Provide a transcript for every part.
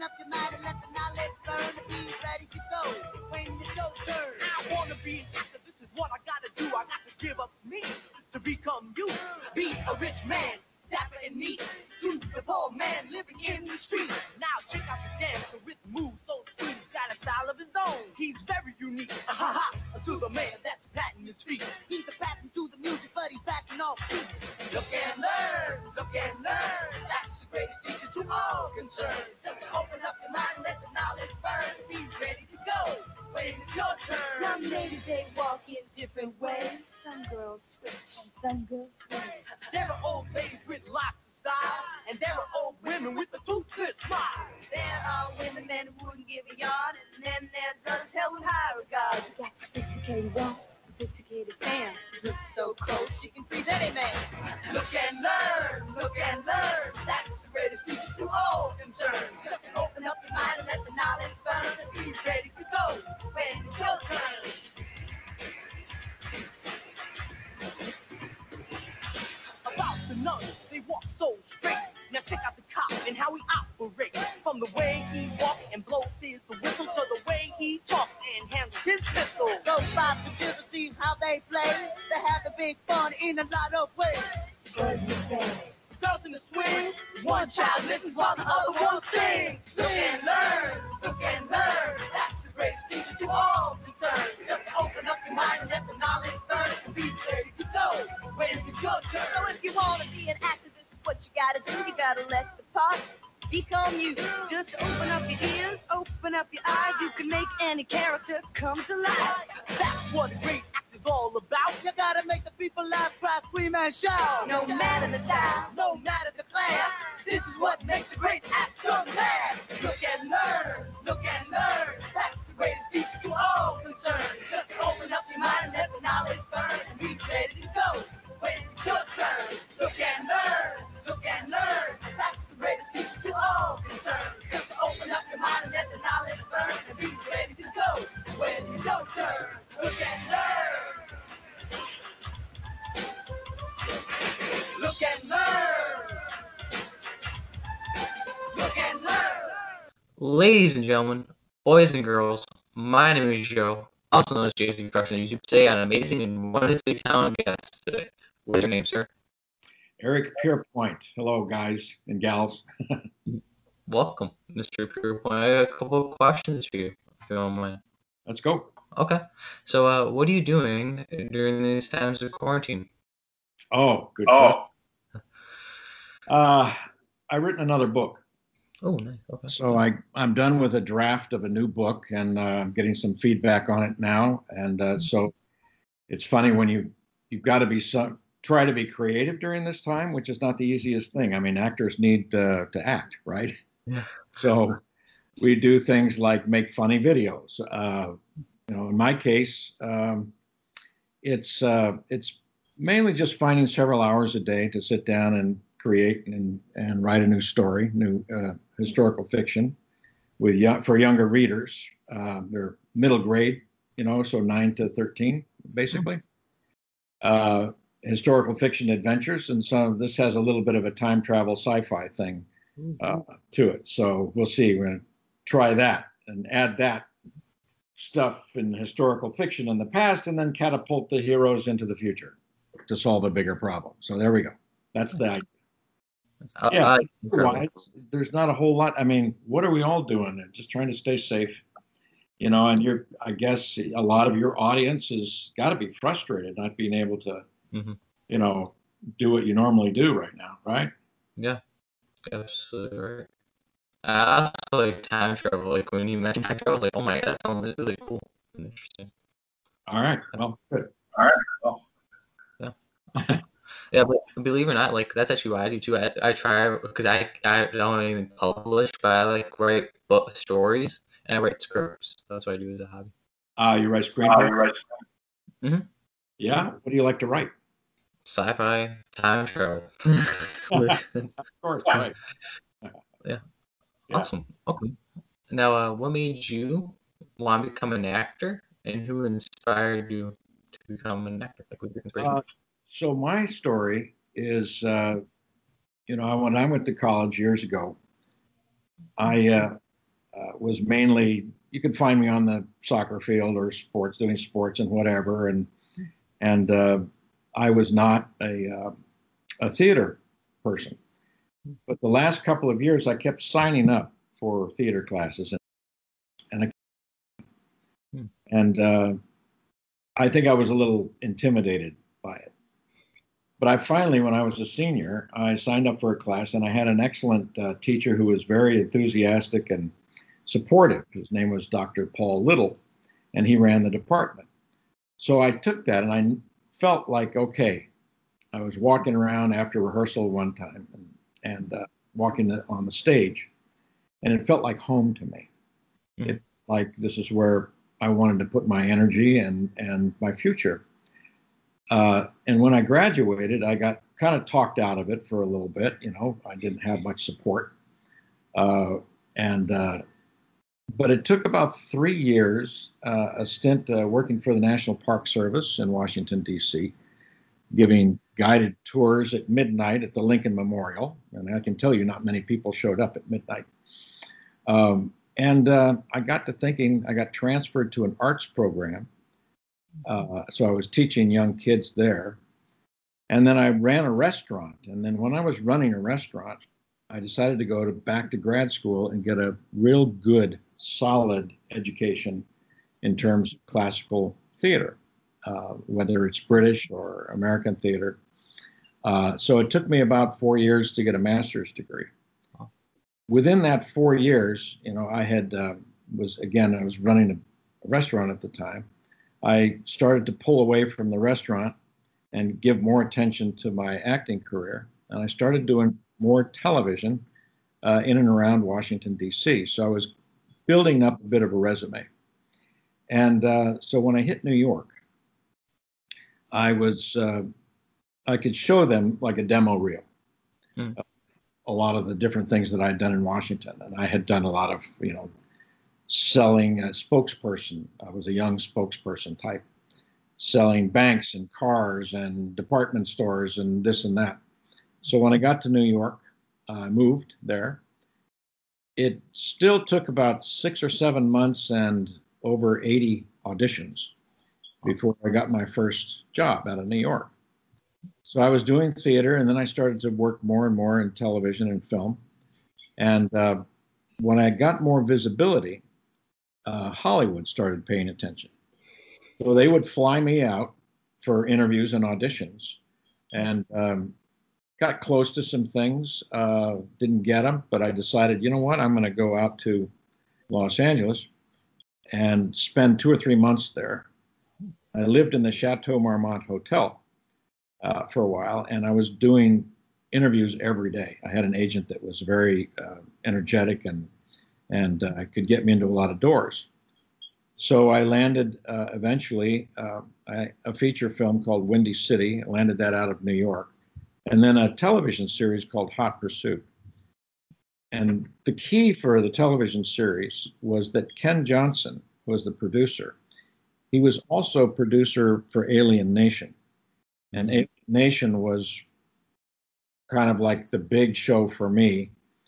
up your mind and let the knowledge burn. Be ready to go when it's your turn. I wanna be an actor, this is what I gotta do. I got to give up me to become you. Be a rich man, dapper and neat, to the poor man living in the street. Now check out the dancer with moves so sweet. He's got a style of his own, he's very unique. To the man that's patting his feet. He's a patent to the music, but he's patting off beat. Look and learn, look and learn. That's the greatest teacher to all concerned. Just open up your mind and let the knowledge burn. Be ready to go when it's your turn. Some ladies, they walk in different ways. Some girls switch and some girls sway. There are old ladies with lots of style, and there are old women with a toothless smile. There are women that wouldn't give a yarn, and then there's others held with high regard. You got sophisticated women, sophisticated fans. Look so cold, she can freeze any man. Look and learn, look and learn. That's the greatest teacher to all concerned. Just open up your mind and let the knowledge burn. And be ready to go when it's your turn. About the nuns, they walk so straight. Now check out the cop and how he operates. From the way he walks and blows his whistle to the way he talks and handles his pistol. Those five children see how they play. They have a big fun in a lot of ways. Boys will say, Girls in the swing, one child listens while the other one sings. Look and learn, look and learn. That's the greatest teacher to all concerned. Just open up your mind and let the knowledge burn. And be ready to go when it's your turn. so if you want to be an actor, this is what you gotta do. You gotta let the part become you. Just open up your ears, open up your eyes. You can make any character come to life. That's what a great actor's all about. You gotta make the people laugh, cry, scream, and shout. No matter the style, No matter the class, this is what makes a great actor mad. Look and learn, look and learn. That's the greatest teacher to all concerned. Just open up your mind and let the knowledge burn. And be ready to go when it's your turn. Look and learn, look and learn. That's the greatest teacher to all concerned. Just open up your mind and let the knowledge burn. And be ready to go when it's your turn. Look and learn. Look and learn. Look and learn. Ladies and gentlemen, boys and girls, my name is Joe, also known as Jason Crush on YouTube. Today, I have an amazing and wonderfully talented guest today. What's your name, sir? Eric Pierpoint. Hello, guys and gals. Welcome, Mr. Pierpoint. I got a couple of questions for you, if you don't mind. Let's go. Okay. So, what are you doing during these times of quarantine? Oh, good question. I've written another book. Oh, nice. Okay. So I'm done with a draft of a new book, and I'm getting some feedback on it now. And so it's funny when you've got to try to be creative during this time, which is not the easiest thing. I mean, actors need to act, right? Yeah. So we do things like make funny videos. In my case, it's mainly just finding several hours a day to sit down and create and write a new story, new historical fiction for younger readers. They're middle grade, so 9 to 13, basically. Historical fiction adventures, and some of this has a little bit of a time travel sci-fi thing to it. So we'll see. We're going to try that and add that stuff in historical fiction in the past, and then catapult the heroes into the future to solve a bigger problem. So there we go. That's the idea. Otherwise, there's not a whole lot. I mean, what are we all doing? Just trying to stay safe, and I guess a lot of your audience has got to be frustrated not being able to, do what you normally do right now, right? Yeah, absolutely right. I also like time travel. Like when you mentioned time travel, I was like, oh my god, that sounds really cool and interesting. All right. Well, good. Yeah. Yeah, but believe it or not, like that's actually what I do too. I try because I don't have anything published, but I like write stories and I write scripts. That's what I do as a hobby. You write screenplays? Mm-hmm. Yeah. What do you like to write? Sci-fi, time travel. Of course, right. Yeah. Awesome. Okay. Now, what made you want to become an actor, and who inspired you to become an actor? Like, what inspiration? So my story is, when I went to college years ago, I was mainly, you could find me on the soccer field or sports, doing sports and whatever. And I was not a theater person. But the last couple of years, I kept signing up for theater classes, and I think I was a little intimidated by it. But I finally, when I was a senior, I signed up for a class, and I had an excellent teacher who was very enthusiastic and supportive. His name was Dr. Paul Little, and he ran the department. So I took that, and I felt like, okay, I was walking around after rehearsal one time and walking on the stage, and it felt like home to me. It like this is where I wanted to put my energy and my future. And when I graduated, I got kind of talked out of it for a little bit. You know, I didn't have much support, but it took about 3 years, a stint working for the National Park Service in Washington, D.C., giving guided tours at midnight at the Lincoln Memorial. And I can tell you not many people showed up at midnight. And I got to thinking, I got transferred to an arts program. So I was teaching young kids there. And then I ran a restaurant. And then when I was running a restaurant, I decided to go back to grad school and get a real good, solid education in terms of classical theater, whether it's British or American theater. So it took me about 4 years to get a master's degree. Within that 4 years, you know, I was running a restaurant at the time. I started to pull away from the restaurant and give more attention to my acting career. And I started doing more television in and around Washington, D.C. So I was building up a bit of a resume. And so when I hit New York, I could show them like a demo reel. A lot of the different things that I'd done in Washington. And I had done a lot of, you know, selling a spokesperson. I was a young spokesperson type, selling banks and cars and department stores and this and that. So when I got to New York, I moved there. It still took about 6 or 7 months and over 80 auditions before I got my first job out of New York. So I was doing theater, and then I started to work more and more in television and film. And when I got more visibility, Hollywood started paying attention. So they would fly me out for interviews and auditions, and got close to some things, didn't get them, but I decided, you know what, I'm going to go out to Los Angeles and spend 2 or 3 months there. I lived in the Chateau Marmont Hotel for a while, and I was doing interviews every day. I had an agent that was very energetic and could get me into a lot of doors. So I landed eventually a feature film called Windy City. I landed that out of New York. And then a television series called Hot Pursuit. And the key for the television series was that Ken Johnson was the producer. He was also producer for Alien Nation. And Alien Nation was kind of like the big show for me.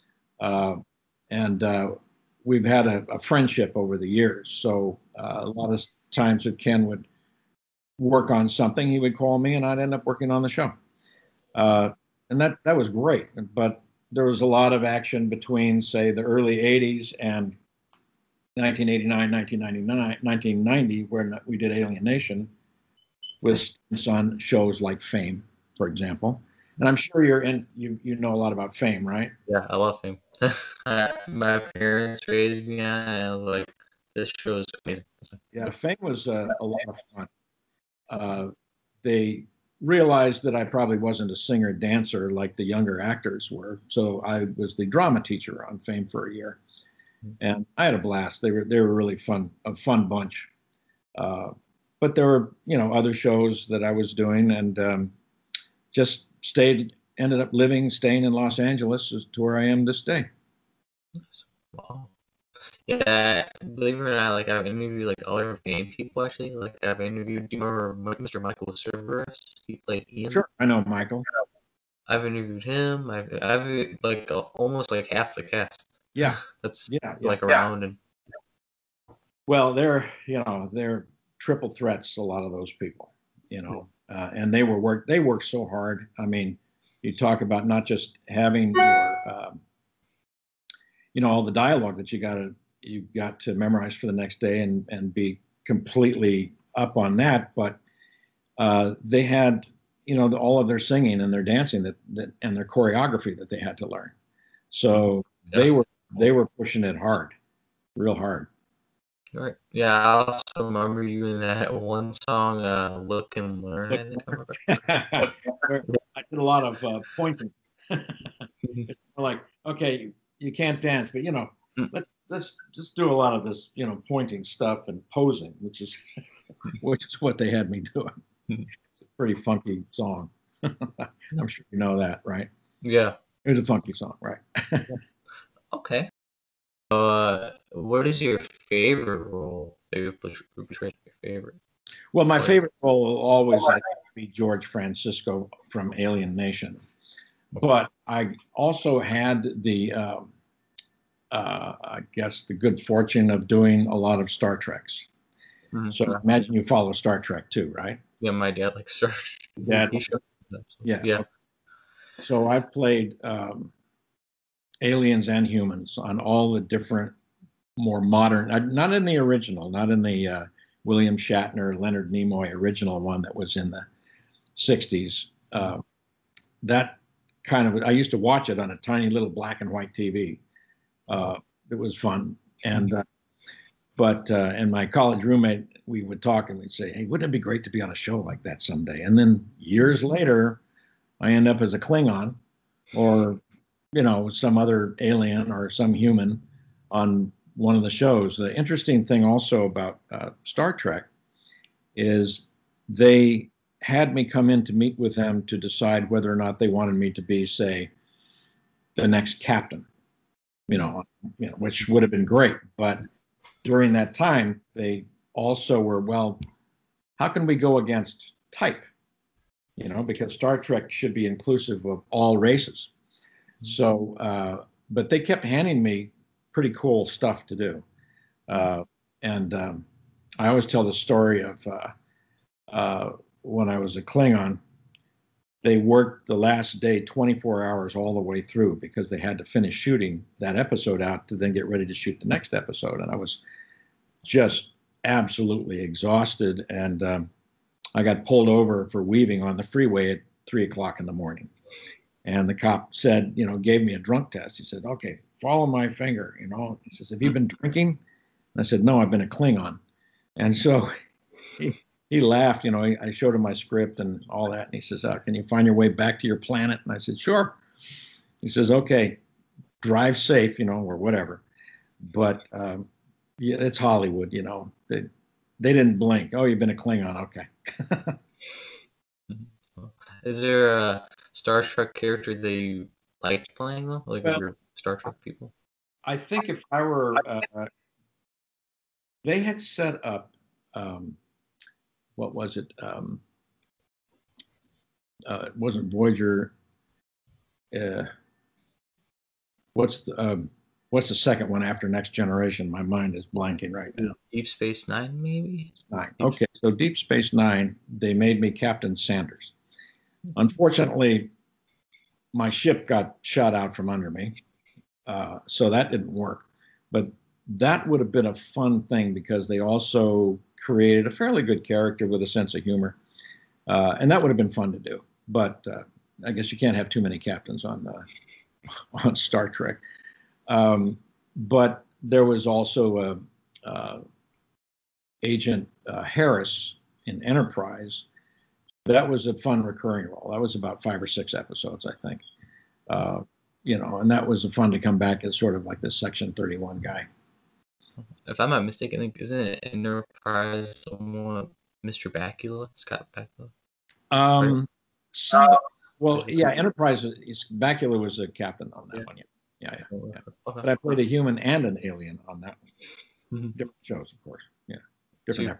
We've had a friendship over the years. So a lot of times that Ken would work on something, he would call me and I'd end up working on the show. And that was great. But there was a lot of action between, say, the early 80s and 1989, 1990, where we did Alien Nation with stunts on shows like Fame, for example. And I'm sure you know a lot about Fame, right? Yeah, I love Fame. My parents raised me on it, and I was like, this show is amazing. Yeah, Fame was a lot of fun. They realized that I probably wasn't a singer dancer like the younger actors were, so I was the drama teacher on Fame for a year, and I had a blast. They were really a fun bunch. But there were, you know, other shows that I was doing, and just ended up staying in Los Angeles to where I am this day. Wow. Yeah, believe it or not, like I've interviewed like other Fame people actually. Like I've interviewed, do you remember Mr. Michael Cerverus? He played Ian. Sure, I know Michael. I've interviewed him. I've like almost like half the cast. Yeah. That's Yeah. like around and Well, they're triple threats. A lot of those people, and they worked so hard. I mean, you talk about not just having all the dialogue that you've got to memorize for the next day and be completely up on that, but they had all of their singing and their dancing that and their choreography that they had to learn. So they were pushing it hard, real hard. right. Yeah, I also remember you in that one song, "Look and Learn." I think I remember. I did a lot of pointing. It's like, okay, you can't dance, but let's just do a lot of this, pointing stuff and posing, which is what they had me doing. It's a pretty funky song. I'm sure you know that, right? Yeah. It was a funky song, right? Okay. What is your favorite role that you portrayed? Your favorite? Well, my favorite role will always be George Francisco from Alien Nation, but I also had I guess the good fortune of doing a lot of Star Treks. Mm-hmm. So I imagine you follow Star Trek too, right? Yeah, my dad likes Star Trek. Dad, Yeah. yeah. So I've played aliens and humans on all the different, more modern, not in the original, not in the William Shatner, Leonard Nimoy original one that was in the 60s. That kind of, I used to watch it on a tiny little black and white TV. It was fun. And and my college roommate, we would talk and we'd say, hey, wouldn't it be great to be on a show like that someday? And then years later, I end up as a Klingon or, some other alien or some human on one of the shows. The interesting thing also about Star Trek is they had me come in to meet with them to decide whether or not they wanted me to be, say, the next captain, which would have been great. But during that time, they also were, well, how can we go against type? Because Star Trek should be inclusive of all races. So, but they kept handing me pretty cool stuff to do. And I always tell the story of when I was a Klingon, they worked the last day 24 hours all the way through because they had to finish shooting that episode out to then get ready to shoot the next episode. And I was just absolutely exhausted. And I got pulled over for weaving on the freeway at 3:00 in the morning. And the cop said, gave me a drunk test. He said, okay, follow my finger. He says, have you been drinking? And I said, no, I've been a Klingon. And so he laughed. I showed him my script and all that. And he says, can you find your way back to your planet? And I said, sure. He says, okay, drive safe, or whatever. But yeah, it's Hollywood, They didn't blink. Oh, you've been a Klingon. Okay. Is there a Star Trek character that you liked playing though? Like your Star Trek people? I think if I were, they had set up, what was it? It wasn't Voyager. What's the second one after Next Generation? My mind is blanking right now. Deep Space Nine, maybe? Nine. Okay, so Deep Space Nine, they made me Captain Sanders. Unfortunately, my ship got shot out from under me, so that didn't work. But that would have been a fun thing because they also created a fairly good character with a sense of humor, and that would have been fun to do. But I guess you can't have too many captains on Star Trek. But there was also Agent Harris in Enterprise. That was a fun recurring role. That was about 5 or 6 episodes, I think. And that was fun to come back as sort of like this Section 31 guy. If I'm not mistaken, isn't it Enterprise someone Mr. Bakula, Scott Bakula? Enterprise Bakula was a captain on that one. Yeah. Okay. But I played a human and an alien on that one. Mm-hmm. Different shows, of course. Yeah, different.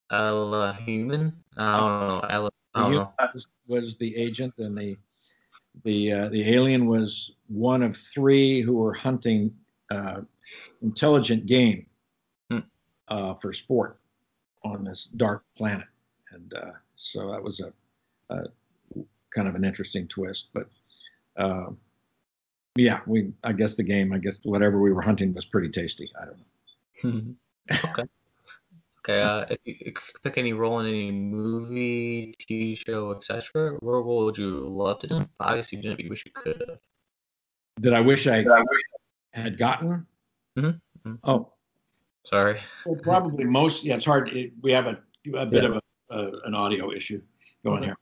Human? I don't know. Was the agent, and The alien was one of three who were hunting intelligent game for sport on this dark planet, and so that was a kind of an interesting twist. But yeah, I guess whatever we were hunting was pretty tasty. I don't know. Okay. Okay. If you could pick any role in any movie, TV show, etc., what role would you love to do? Obviously, you didn't. You wish you could have. That I wish I had gotten. Mm-hmm. Oh, sorry. Well, probably most. Yeah, it's hard. We have a bit of an audio issue going here.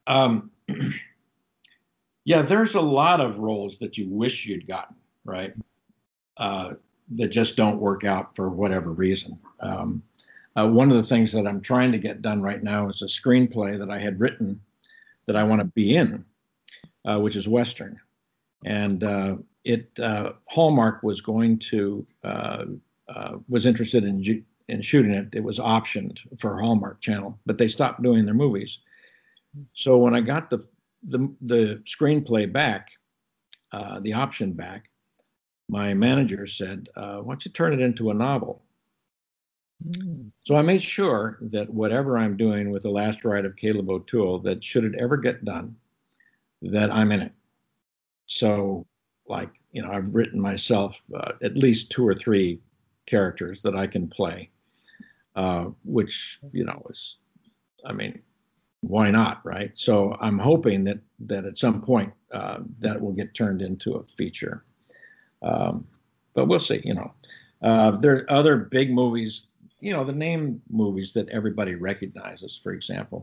Yeah, there's a lot of roles that you wish you'd gotten, right? That just don't work out for whatever reason. One of the things that I'm trying to get done right now is a screenplay that I had written that I want to be in, which is Western. And Hallmark was going to was interested in shooting it. It was optioned for Hallmark Channel, but they stopped doing their movies. So when I got the screenplay back, the option back, my manager said, "Why don't you turn it into a novel?" So I made sure that whatever I'm doing with The Last Ride of Caleb O'Toole, that should it ever get done, that I'm in it. So, like, I've written myself at least 2 or 3 characters that I can play, which, is, I mean, why not, right? So I'm hoping that at some point that will get turned into a feature. But we'll see, there are other big movies, the name movies that everybody recognizes, for example,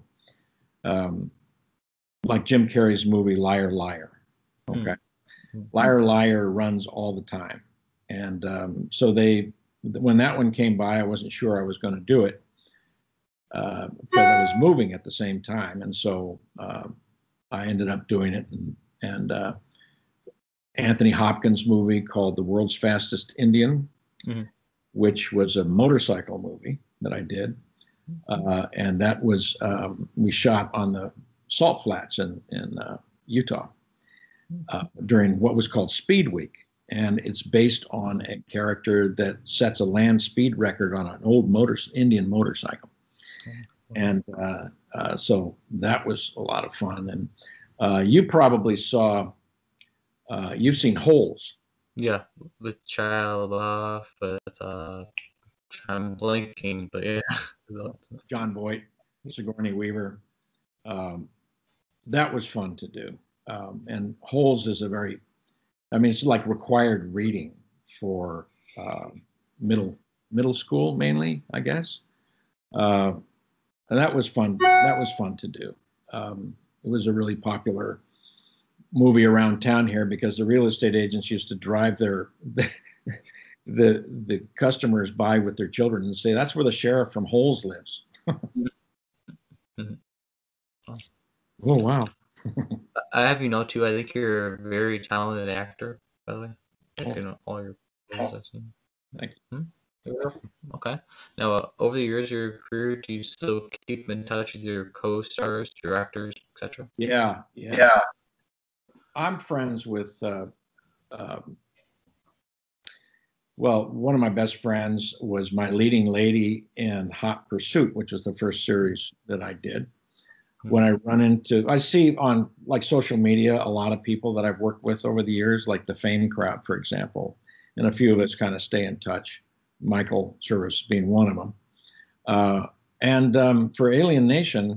like Jim Carrey's movie Liar Liar. Okay. Liar Liar runs all the time. And so when that one came by, I wasn't sure I was going to do it because I was moving at the same time. And so I ended up doing it. And Anthony Hopkins' movie called The World's Fastest Indian, which was a motorcycle movie that I did. And that was, we shot on the salt flats in Utah during what was called Speed Week. And it's based on a character that sets a land speed record on an old Indian motorcycle. And so that was a lot of fun. And you probably you've seen Holes. Yeah, with Shia LaBeouf, but I'm blanking, but yeah. John Voight, Sigourney Weaver. That was fun to do. And Holes is it's like required reading for middle school mainly, I guess. And that was fun. That was fun to do. It was a really popular movie around town here because the real estate agents used to drive the customers by with their children and say, "That's where the sheriff from Holes lives." Oh, wow. I have too. I think you're a very talented actor, by the way. All your roles I've seen. Thank you. Okay. Now, over the years of your career, do you still keep in touch with your co-stars, directors, etc.? Yeah. I'm friends with, one of my best friends was my leading lady in Hot Pursuit, which was the first series that I did. When I see on like social media, a lot of people that I've worked with over the years, like the Fame crowd, for example, and a few of us kind of stay in touch. Michael Service being one of them. And for Alien Nation,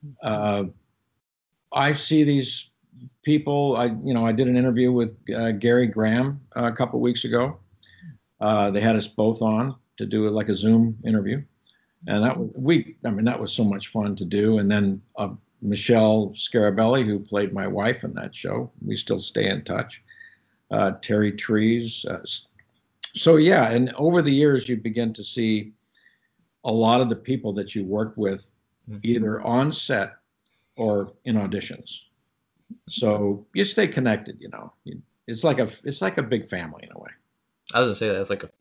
I see these people. I did an interview with Gary Graham a couple of weeks ago. They had us both on to do like a Zoom interview. And that was so much fun to do. And then Michelle Scarabelli, who played my wife in that show, we still stay in touch. Terry Trees. So yeah, and over the years, you begin to see a lot of the people that you worked with either on set or in auditions. So you stay connected, It's like a big family in a way. I was gonna say that it's like a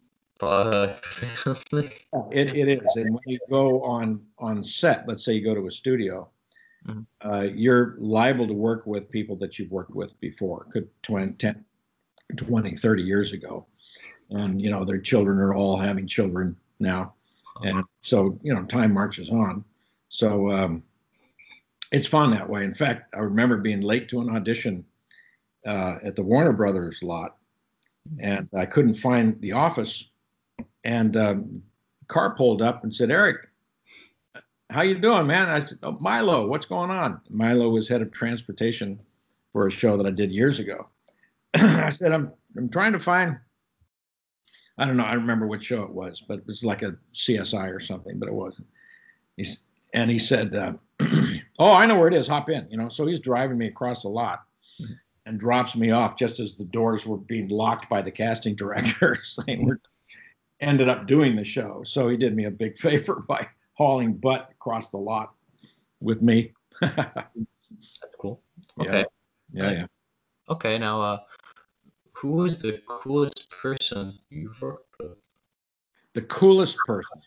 It is. And when you go on set, let's say you go to a studio you're liable to work with people that you've worked with before, could 10, 20, 30 years ago. And, you know, their children are all having children now. And so, you know, time marches on. So it's fun that way. In fact, I remember being late to an audition at the Warner Brothers lot, and I couldn't find the office. And the car pulled up and said, "Eric, how you doing, man?" I said, "Oh, Milo, what's going on?" Milo was head of transportation for a show that I did years ago. I said, I'm trying to find, I don't know, I don't remember what show it was, but it was like a CSI or something, but it wasn't. And he said, "Oh, I know where it is. Hop in." You know, so he's driving me across the lot and drops me off just as the doors were being locked by the casting director, saying we're ended up doing the show. So he did me a big favor by hauling butt across the lot with me. That's cool. Okay. Yeah. Okay, now, who is the coolest person you've worked with? The coolest person.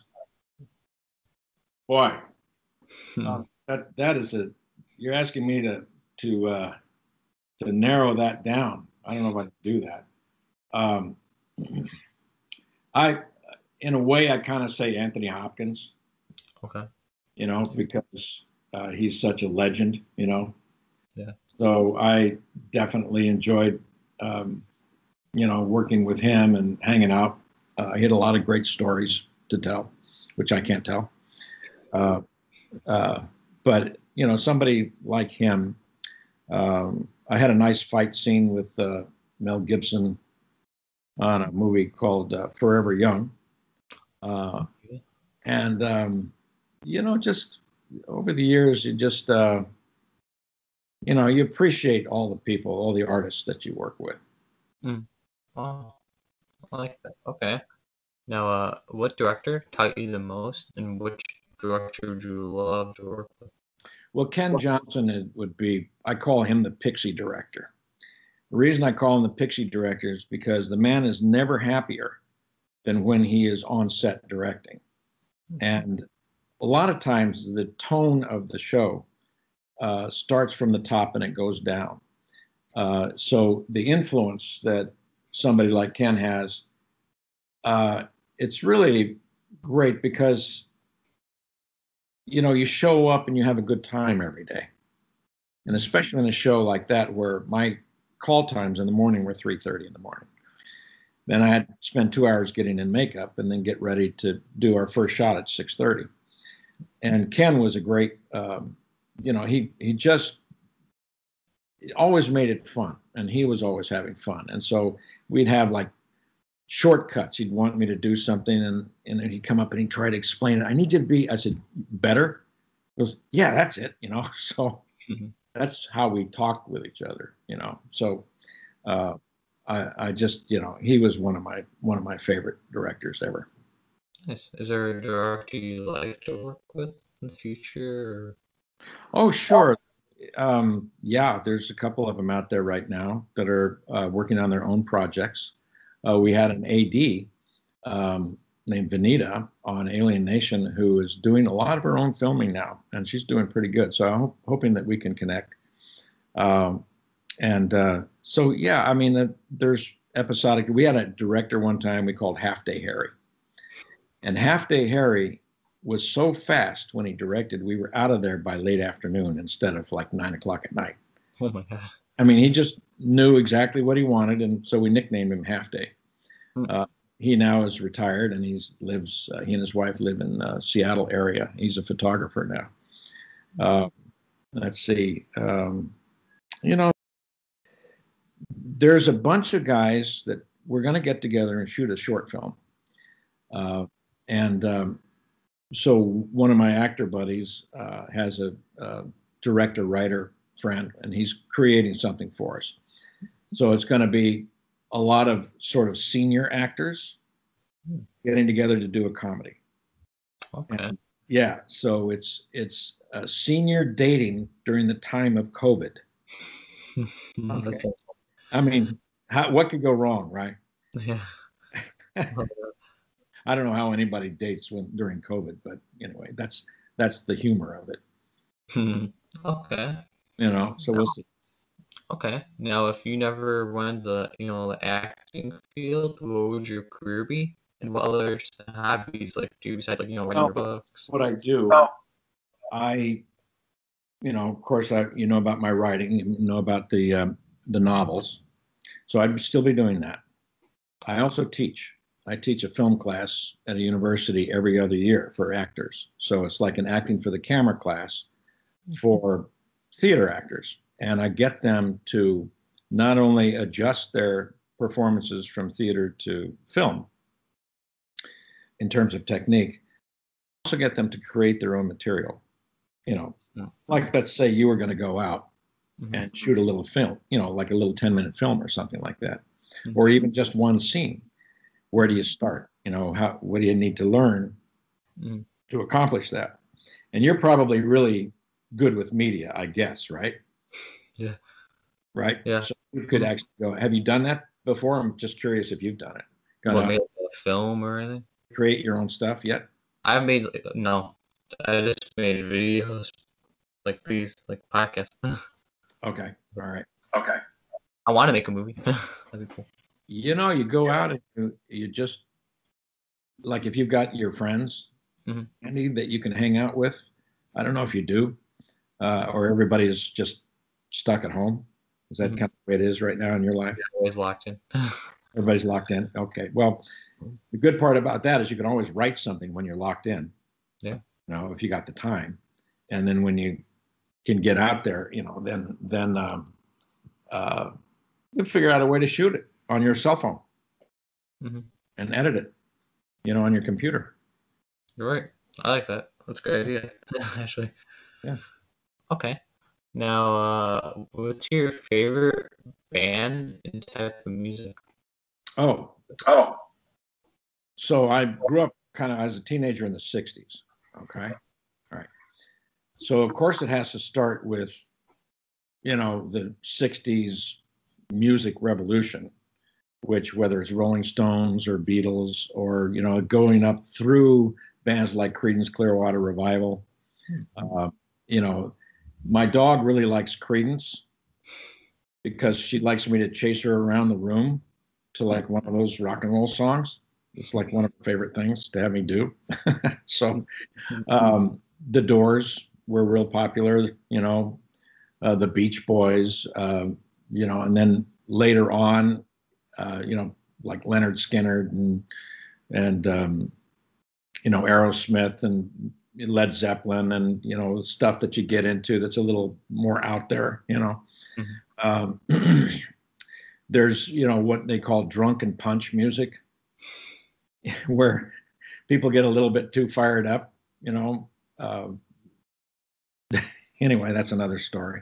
Boy, that is a. You're asking me to narrow that down. I don't know if I can do that. In a way, I kind of say Anthony Hopkins. Okay. You know, because he's such a legend. You know. Yeah. So I definitely enjoyed, you know, working with him and hanging out. He had a lot of great stories to tell, which I can't tell. But you know, somebody like him. I had a nice fight scene with Mel Gibson on a movie called Forever Young. And, you know, just over the years, you just, you know, you appreciate all the people, all the artists that you work with. Oh, I like that. Okay. Now, what director taught you the most, and which director would you love to work with? Well, Ken Johnson would be, I call him the pixie director. The reason I call him the pixie director is because the man is never happier than when he is on set directing. And a lot of times the tone of the show starts from the top and it goes down. So the influence that somebody like Ken has, it's really great because, you know, you show up and you have a good time every day. And especially in a show like that where my call times in the morning were 3:30 in the morning. Then I had to spend 2 hours getting in makeup and then get ready to do our first shot at 6:30. And Ken was a great, you know, he just always made it fun, and he was always having fun. And so we'd have like shortcuts. He'd want me to do something, and then he'd come up and he'd try to explain it. I need you to be, I said, better? He goes, yeah, that's it, you know. So that's how we talked with each other, you know. So I just, you know, he was one of my favorite directors ever. Nice. Is there a director you like to work with in the future? Oh, sure. Yeah, there's a couple of them out there right now that are working on their own projects. We had an AD named Vanita on Alien Nation who is doing a lot of her own filming now, and she's doing pretty good. So I'm hoping that we can connect. So, yeah, I mean, there's episodic. We had a director one time we called Half Day Harry. And Half Day Harry was so fast when he directed, we were out of there by late afternoon instead of like 9 o'clock at night. Oh, my God. I mean, he just knew exactly what he wanted, and so we nicknamed him Half Day. He now is retired, and he and his wife live in the Seattle area. He's a photographer now. Let's see. You know, there's a bunch of guys that we're going to get together and shoot a short film. So one of my actor buddies has a director-writer friend, and he's creating something for us. So it's going to be a lot of sort of senior actors getting together to do a comedy. Okay. And yeah, so it's senior dating during the time of COVID. Okay. I mean, what could go wrong, right? Yeah. I don't know how anybody dates during COVID, but anyway, that's the humor of it. Okay. So we'll see. Okay. Now, if you never went the acting field, what would your career be? And what other just hobbies like do you besides writing your books? What I do, I, of course, you know about my writing, you know about the novels, so I'd still be doing that. I also teach. I teach a film class at a university every other year for actors. So it's like an acting for the camera class for theater actors. And I get them to not only adjust their performances from theater to film in terms of technique, also get them to create their own material. Like let's say you were going to go out and shoot a little film, like a little 10-minute film or something like that, or even just one scene. Where do you start? What do you need to learn to accomplish that? And you're probably really good with media, I guess, right? Yeah. Right? Yeah. So you could actually go, have you done that before? I'm just curious if you've done it. What, made a film or anything? Create your own stuff yet? I've made, no. I just made videos like these, like podcasts. Okay. All right. Okay. I want to make a movie. That'd be cool. You go out and you just, like if you've got your friends, Andy, that you can hang out with. I don't know if you do, or everybody's just stuck at home. Is that kind of the way it is right now in your life? Yeah, always locked in. Everybody's locked in. Okay. Well, the good part about that is you can always write something when you're locked in. Yeah. If you got the time, and then when you can get out there, then you figure out a way to shoot it on your cell phone and edit it, on your computer. You're right. I like that. That's a great idea, actually. Yeah. Okay. Now, what's your favorite band and type of music? Oh. So I grew up kind of as a teenager in the 60s. Okay. All right. So, of course, it has to start with, the 60s music revolution, which whether it's Rolling Stones or Beatles or, going up through bands like Creedence Clearwater Revival. My dog really likes Creedence because she likes me to chase her around the room to like one of those rock and roll songs. It's like one of her favorite things to have me do. So the Doors were real popular, the Beach Boys, and then later on, like Leonard Skinner and Aerosmith and Led Zeppelin and, stuff that you get into that's a little more out there, There's, what they call drunken punch music, where people get a little bit too fired up, Anyway, that's another story.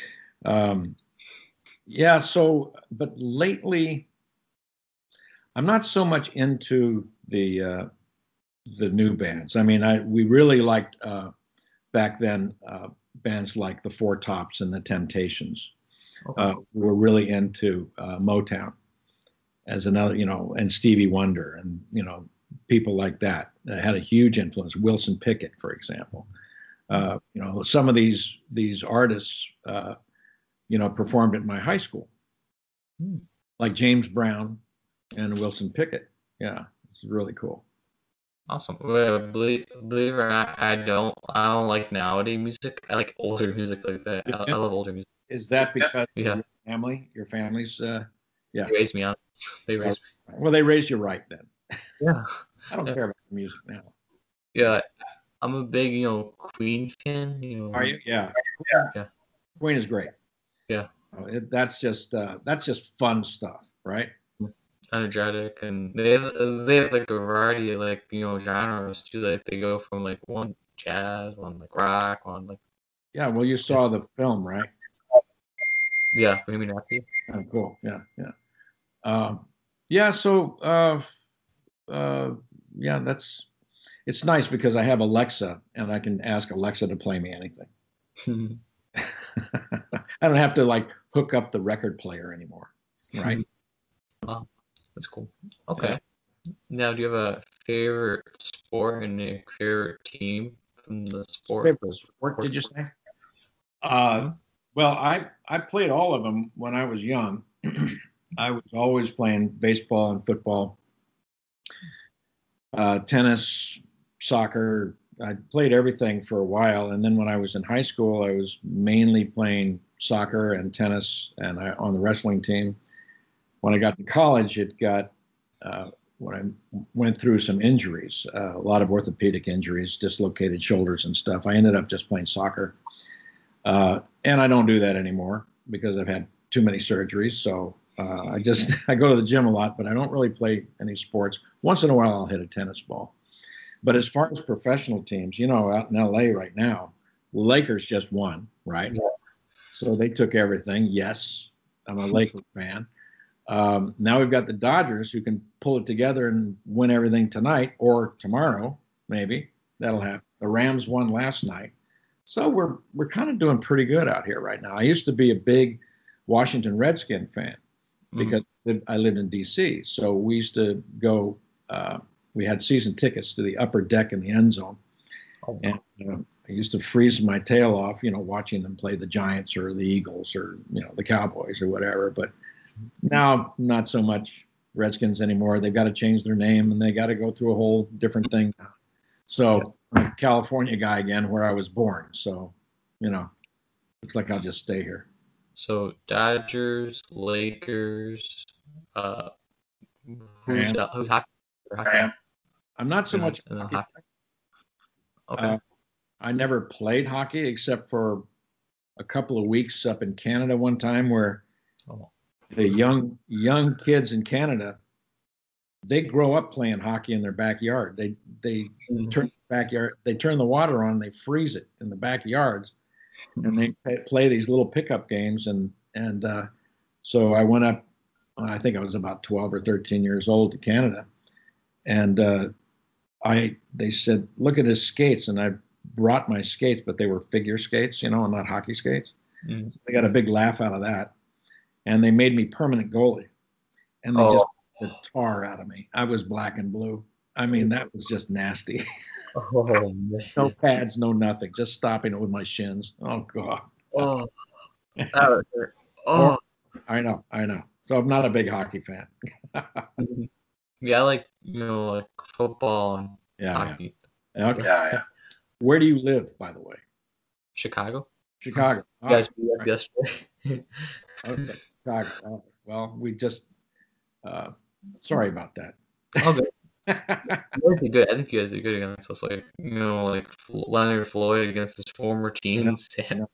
Yeah, but lately, I'm not so much into the new bands. I mean, we really liked back then bands like the Four Tops and the Temptations. Okay. We were really into Motown as another, and Stevie Wonder and people like that had a huge influence. Wilson Pickett, for example. Some of these artists, performed at my high school, like James Brown and Wilson Pickett. Yeah, it's really cool. Awesome. Well, believe it or not, I don't like nowadays music. I like older music like that. I love older music. Is that because Yeah. your family's? They raised me on. They raised me. Well, they raised you right then. Yeah. I don't care about the music now. Yeah. I'm a big, Queen fan. Are you? Yeah. Yeah. Queen is great. Yeah. That's just fun stuff, right? Energetic, and they have like a variety of like genres too. Like they go from like one jazz, one like rock, one like Yeah. Well, you saw the film, right? yeah, maybe not. Oh, cool. Yeah. Yeah. So yeah, it's nice because I have Alexa and I can ask Alexa to play me anything. I don't have to like hook up the record player anymore, right? Wow, that's cool. Okay. Yeah. Now, do you have a favorite sport and a favorite team from the sport? Favorite sport, did you say? Well, I played all of them when I was young. I was always playing baseball and football, tennis, soccer. I played everything for a while, and then when I was in high school, I was mainly playing soccer and tennis, and on the wrestling team. When I got to college, when I went through some injuries, a lot of orthopedic injuries, dislocated shoulders and stuff. I ended up just playing soccer, and I don't do that anymore because I've had too many surgeries. So I go to the gym a lot, but I don't really play any sports. Once in a while, I'll hit a tennis ball. But as far as professional teams, out in LA right now, Lakers just won, right? Yeah. So they took everything. Yes, I'm a Lakers fan. Now we've got the Dodgers who can pull it together and win everything tonight or tomorrow, maybe. That'll happen. The Rams won last night. So we're kind of doing pretty good out here right now. I used to be a big Washington Redskin fan because I lived in D.C. So we used to go we had season tickets to the upper deck in the end zone. Oh. And I used to freeze my tail off, watching them play the Giants or the Eagles or, the Cowboys or whatever. But now, not so much Redskins anymore. They've got to change their name, and they got to go through a whole different thing now. So I'm a California guy again, where I was born. So, looks like I'll just stay here. So Dodgers, Lakers, who's hockey? I'm not so much hockey. Okay. I never played hockey except for a couple of weeks up in Canada one time where the young kids in Canada, they grow up playing hockey in their backyard. They turn the water on, they freeze it in the backyards, and they play these little pickup games. And so I went up, I think I was about 12 or 13 years old, to Canada, and they said, look at his skates, and I brought my skates, but they were figure skates, and not hockey skates. So they got a big laugh out of that. And they made me permanent goalie, and they just the tar out of me. I was black and blue. I mean, that was just nasty. No pads, no nothing. Just stopping it with my shins. Oh God. Oh. Oh. I know. So I'm not a big hockey fan. Yeah, I like like football and hockey. Yeah. Okay. Yeah. Where do you live, by the way? Chicago. You guys beat us yesterday. Okay. Chicago. Well, we just sorry about that. Okay. You guys did good. I think you guys did good against us. Like Leonard Floyd against his former teams.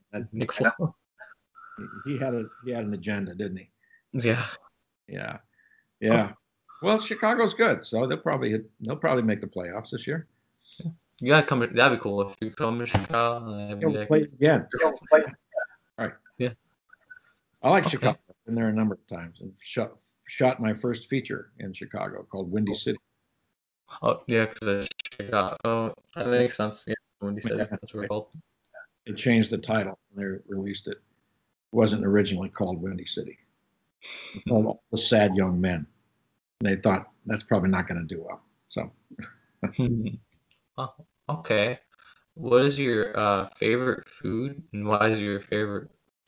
He had an agenda, didn't he? Yeah. Yeah. Well, Chicago's good, so they'll probably make the playoffs this year. You gotta come. That'd be cool if you come to Chicago. Play again. All right. Yeah. I like Chicago. I've been there a number of times and shot my first feature in Chicago called Windy City. Oh yeah, because Chicago. Oh, that makes sense. Yeah, Windy City. That's what it's called. They changed the title when they released it. It wasn't originally called Windy City. It was called All the Sad Young Men. And they thought that's probably not going to do well. So. Oh, okay. What is your favorite food, and why is it your favorite?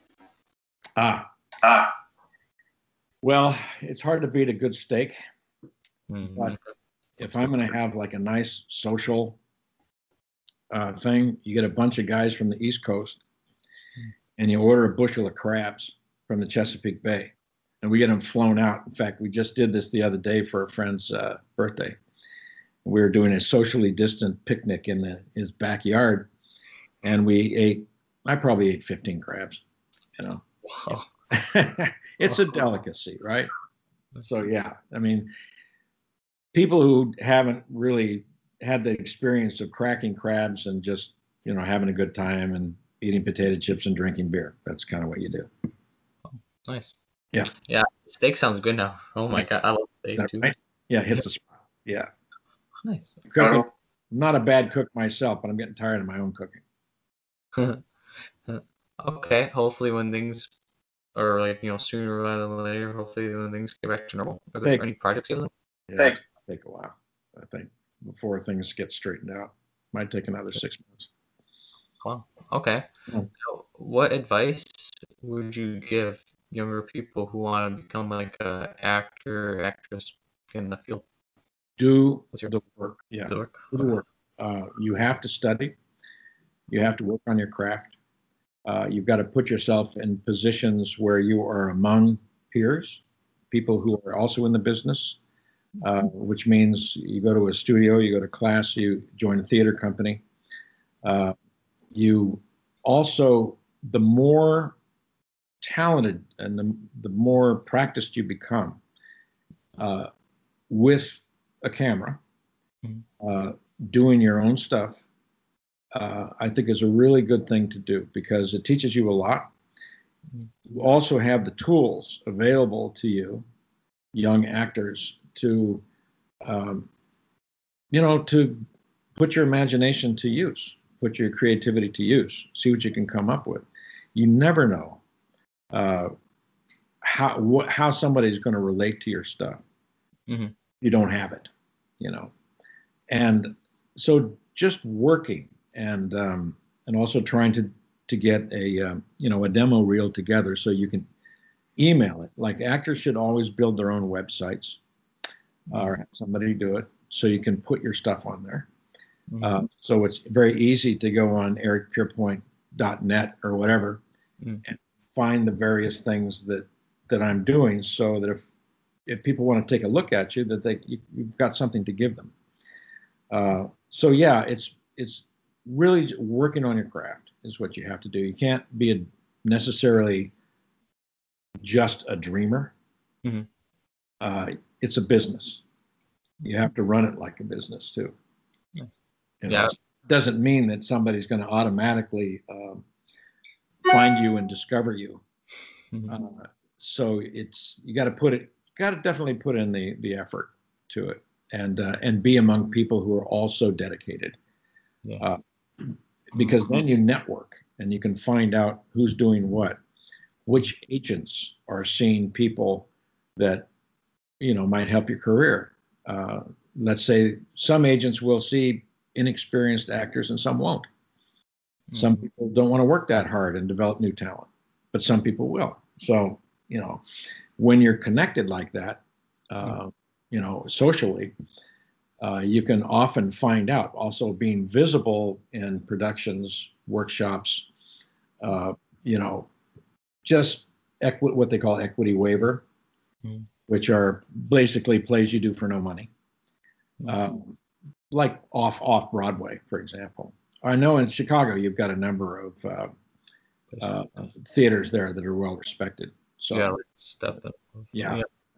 Well, it's hard to beat a good steak. Mm-hmm. But if I'm going to have like a nice social thing, you get a bunch of guys from the East Coast, and you order a bushel of crabs from the Chesapeake Bay, and we get them flown out. In fact, we just did this the other day for a friend's birthday. We were doing a socially distant picnic in his backyard, and I probably ate 15 crabs, Wow. It's a delicacy, right? So, yeah, I mean, people who haven't really had the experience of cracking crabs and just, having a good time and eating potato chips and drinking beer, that's kind of what you do. Nice. Yeah. Yeah, steak sounds good now. Oh, my God. I love steak, too. Right? Yeah, it hits the spot. Yeah. Nice. Cooking, I'm not a bad cook myself, but I'm getting tired of my own cooking. Okay. Hopefully when things are sooner rather than later, hopefully when things get back to normal. Are there any projects you have? Yeah, it'll take a while, I think, before things get straightened out. Might take another 6 months. Wow. Okay. Oh. So what advice would you give younger people who want to become like a actor or actress in the field? Do What's your the work. Yeah, the work? do the work. You have to study. You have to work on your craft. You've got to put yourself in positions where you are among peers, people who are also in the business, which means you go to a studio, you go to class, you join a theater company. You also, the more talented and the more practiced you become with a camera, doing your own stuff, I think is a really good thing to do because it teaches you a lot. You also have the tools available to you, young actors, to to put your imagination to use, put your creativity to use, see what you can come up with. You never know how somebody's going to relate to your stuff. You don't have it, and so just working and also trying to get a demo reel together so you can email it. Like actors should always build their own websites or have somebody do it so you can put your stuff on there. So it's very easy to go on ericpierpoint.net or whatever and find the various things that I'm doing, so that if people want to take a look at you, that you've got something to give them. So yeah, it's really working on your craft is what you have to do. You can't be necessarily just a dreamer. It's a business. You have to run it like a business too. It doesn't mean that somebody's going to automatically find you and discover you. So you got to definitely put in the effort to it, and be among people who are also dedicated. Because then you network and you can find out who's doing what, which agents are seeing people that might help your career. Let's say some agents will see inexperienced actors and some won't. Some people don't want to work that hard and develop new talent, but some people will. So when you're connected like that, socially, you can often find out. Also, being visible in productions, workshops, just what they call equity waiver, which are basically plays you do for no money, like off Broadway, for example. I know in Chicago you've got a number of theaters there that are well respected. So like stuff. Yeah.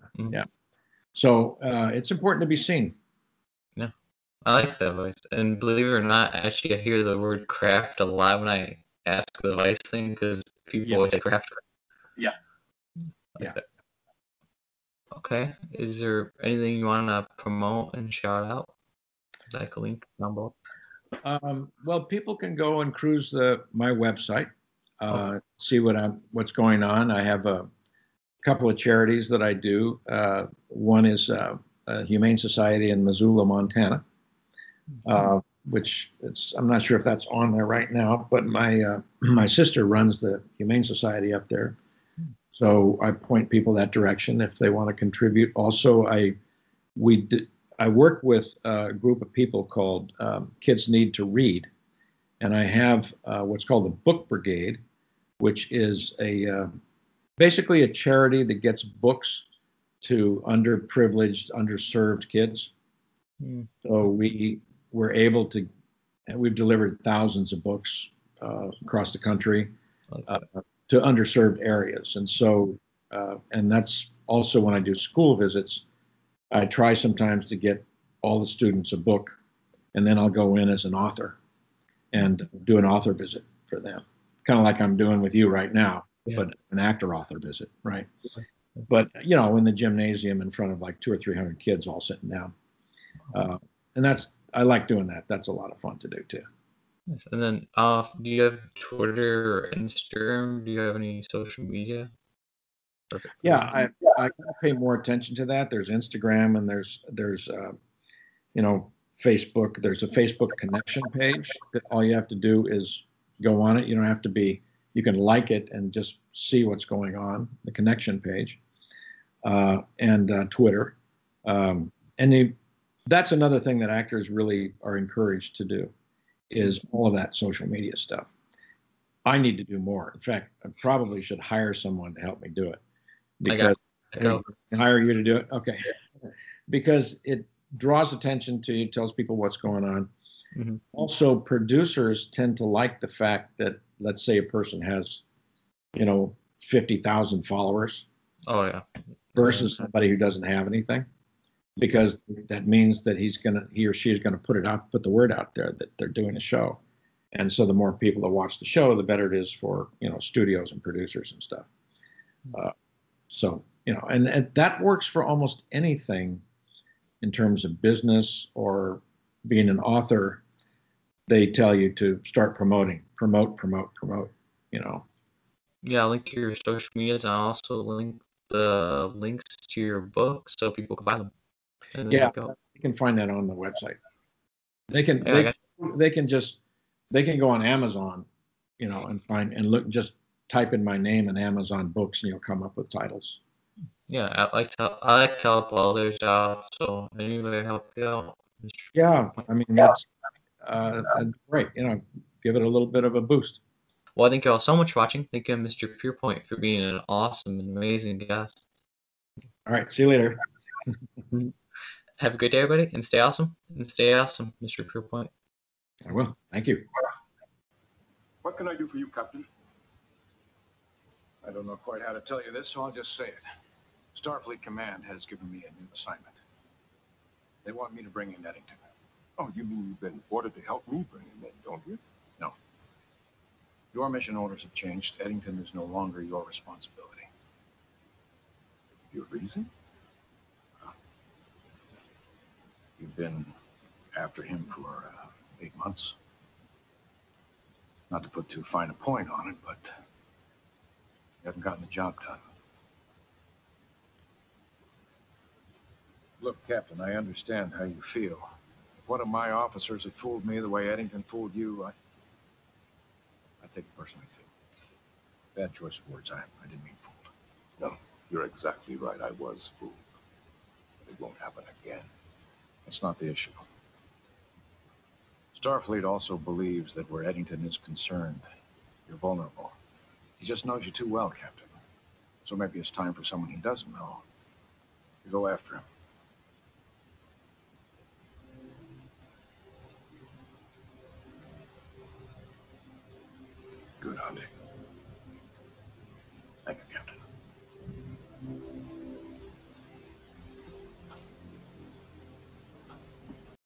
So it's important to be seen. Yeah, I like that voice. And believe it or not, actually, I hear the word craft a lot when I ask the advice thing, because people always say craft. That. Okay. Is there anything you want to promote and shout out? Like a link down below? Well, people can go and cruise my website, see what's going on. I have a couple of charities that I do. One is a Humane Society in Missoula, Montana, which I'm not sure if that's on there right now, but my sister runs the Humane Society up there. So I point people that direction if they want to contribute. Also, I work with a group of people called Kids Need to Read, and I have what's called the Book Brigade, which is basically a charity that gets books to underprivileged, underserved kids. So we're able to, we've delivered thousands of books across the country to underserved areas. And so, and that's also when I do school visits, I try sometimes to get all the students a book, and then I'll go in as an author and do an author visit for them. Kind of like I'm doing with you right now, but an actor-author visit, right? But, in the gymnasium in front of like 200 or 300 kids all sitting down. And I like doing that. That's a lot of fun to do too. And then do you have Twitter or Instagram? Do you have any social media? Perfect. Yeah, I pay more attention to that. There's Instagram and there's Facebook. There's a Facebook connection page that all you have to do is go on it. You don't have to be You can like it and just see what's going on, the connection page, and Twitter. That's another thing that actors really are encouraged to do, is all of that social media stuff. I need to do more. In fact, I probably should hire someone to help me do it. Because hire you to do it? Okay. Because it draws attention to you, tells people what's going on. Mm-hmm. Also, producers tend to like the fact that, let's say a person has, 50,000 followers. Oh, yeah. Versus somebody who doesn't have anything, because that means that he or she is gonna put the word out there that they're doing a show. And so the more people that watch the show, the better it is for, studios and producers and stuff. And that works for almost anything in terms of business or being an author. They tell you to start promoting, promote. Yeah, I'll link your social medias, and I'll also link the links to your book so people can buy them. Yeah, you can find that on the website. They can go on Amazon, and find and look, just type in my name in Amazon books and you'll come up with titles. Yeah, I like to help others out, so anyway, help you out. Yeah, I mean that's great. Give it a little bit of a boost. Well, thank you all so much for watching. Thank you, Mr. Pierpoint, for being an awesome and amazing guest. All right, see you later. Have a good day, everybody, and stay awesome. And stay awesome, Mr. Pierpoint. I will. Thank you. What can I do for you, Captain? I don't know quite how to tell you this, so I'll just say it. Starfleet Command has given me a new assignment. They want me to bring in Eddington. Oh, you mean you've been ordered to help me bring him in, don't you? No. Your mission orders have changed. Eddington is no longer your responsibility. Your reason? You've been after him for 8 months. Not to put too fine a point on it, but you haven't gotten the job done. Look, Captain, I understand how you feel. If one of my officers had fooled me the way Eddington fooled you, I take it personally, too. Bad choice of words. I didn't mean fooled. No, you're exactly right. I was fooled. But it won't happen again. That's not the issue. Starfleet also believes that where Eddington is concerned, you're vulnerable. He just knows you too well, Captain. So maybe it's time for someone he doesn't know to go after him. Good hunting. Thank you, Captain.